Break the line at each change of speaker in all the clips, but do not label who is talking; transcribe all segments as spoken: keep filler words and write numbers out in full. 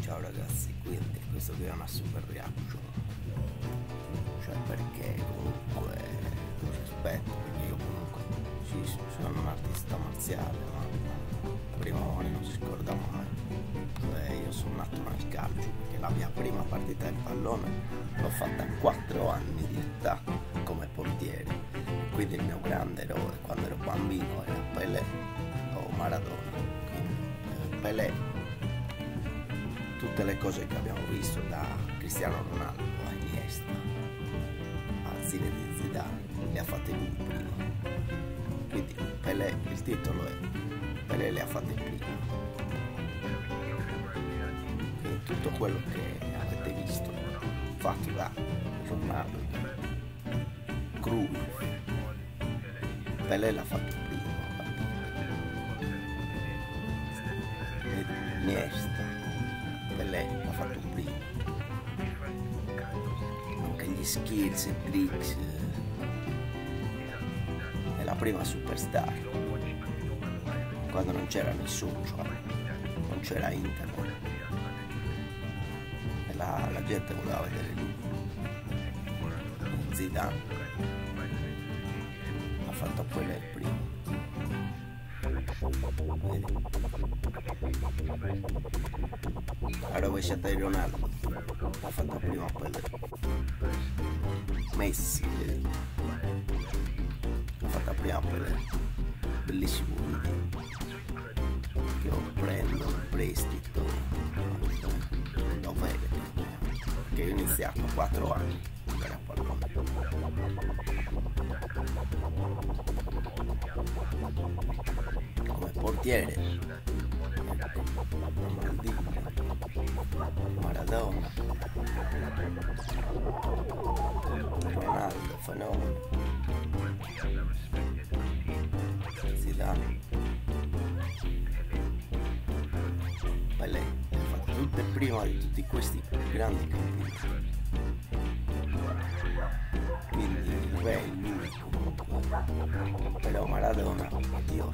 Ciao ragazzi, quindi questo qui è una super reaction, cioè perché comunque lo rispetto, perché io comunque sì, sono un artista marziale, ma prima o non si scorda mai, cioè io sono nato nel calcio, perché la mia prima partita di pallone l'ho fatta a quattro anni di età come portiere, quindi il mio grande eroe quando ero bambino era Pelé o Maradona, quindi Pelé. Tutte le cose che abbiamo visto da Cristiano Ronaldo a Iniesta a Zinedine Zidane le ha fatte lui prima, quindi Pelé, il titolo è Pelé le ha fatte prima, quindi tutto quello che avete visto fatto da Ronaldo, Cruyff, Pelé l'ha fatto prima, Iniesta Pelé l'ha fatto prima, anche gli skills e tricks, è la prima superstar, quando non c'era nessuno, cioè non c'era internet e la, la gente voleva vedere lui. Zidane ha fatto Pelé prima. La rovesciata di Ronaldo l'ha fatta prima Pelé. Messi l'ha fatta prima Pelé. Bellissimo video che io prendo in prestito, lo vedo che ho iniziato a quattro anni a giocare a pallone. Come portiere Ronaldinho, Maradona, Ronaldo, fenomeno, Zidane, Pelé, le ha fatte tutte prima di tutti questi grandi campioni, quindi il re è lui comunque, però Maradona è Dio.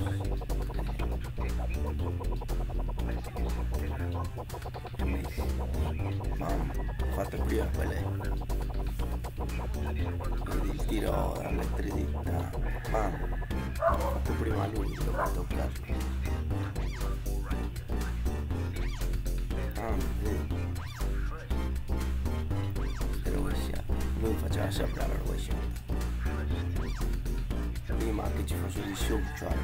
Mamma, ho fatto prima Pelé, vedi il tiro alle tre dita, mamma, ho fatto prima lui, devo toccarlo, mamma, vedi, le rovesciate, lui faceva sempre la rovesciata, prima che ci fosse il show, cioè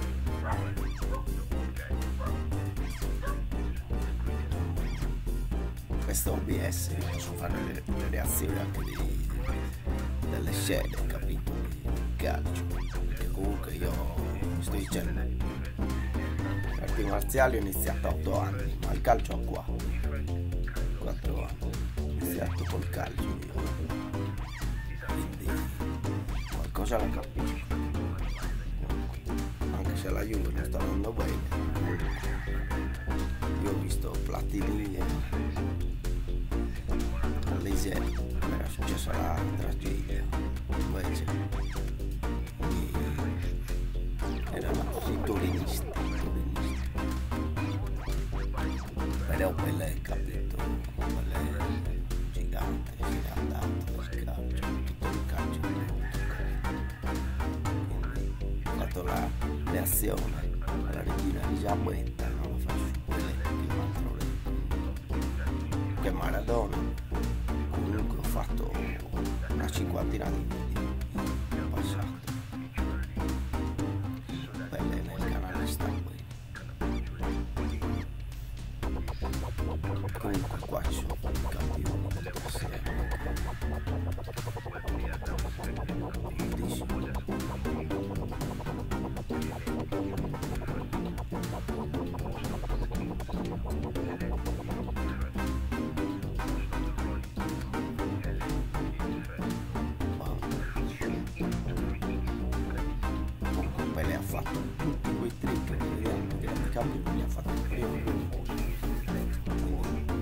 questo O B S posso fare le, le reazioni anche di, delle scene, capito? Di calcio, perché comunque io mi sto dicendo le arti marziali ho iniziato a otto anni, ma il calcio a quattro anni, ho iniziato col calcio io, quindi qualcosa la capisco, anche se la Juve non sta andando bene. Io ho visto Platini e non era successa la tragedia, invece erano i torinisti, torinisti. Però Pelé, capito, Pelé gigante, si è andato nel calcio, tutto il calcio, quindi ho fatto la reazione alla regina Elisabetta, non lo faccio su Pelé, che un altro re, che Maradona. Comunque ho fatto una cinquantina di video in passato, Pelé nel canale sta qui, comunque qua ci sono i campioni ha fatto tutti quei trick che vediamo, che il cambio li ha fatto prima lui.